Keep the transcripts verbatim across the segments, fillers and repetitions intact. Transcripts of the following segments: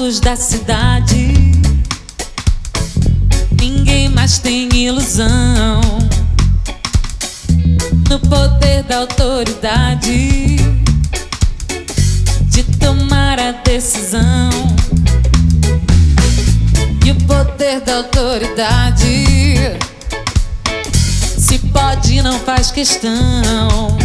lados da cidade, ninguém mais tem ilusão no poder da autoridade de tomar a decisão. E o poder da autoridade, se pode não faz questão,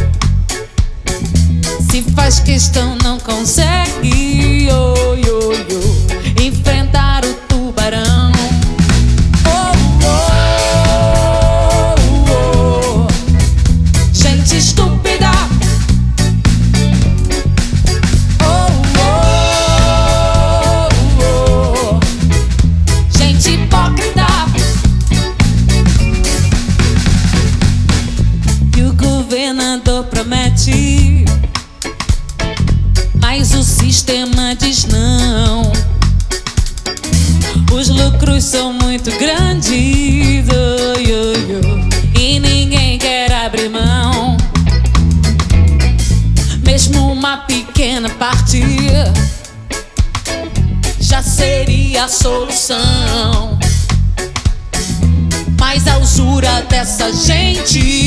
se faz questão não consegue oh, oh, oh, enfrentar o tubarão. Oh, oh, oh, oh. Gente estúpida. Oh, oh, oh, oh. Gente hipócrita. E o governador promete, mas o sistema diz não. Os lucros são muito grandes oh, oh, oh, e ninguém quer abrir mão. Mesmo uma pequena parte já seria a solução. Mas a usura dessa gente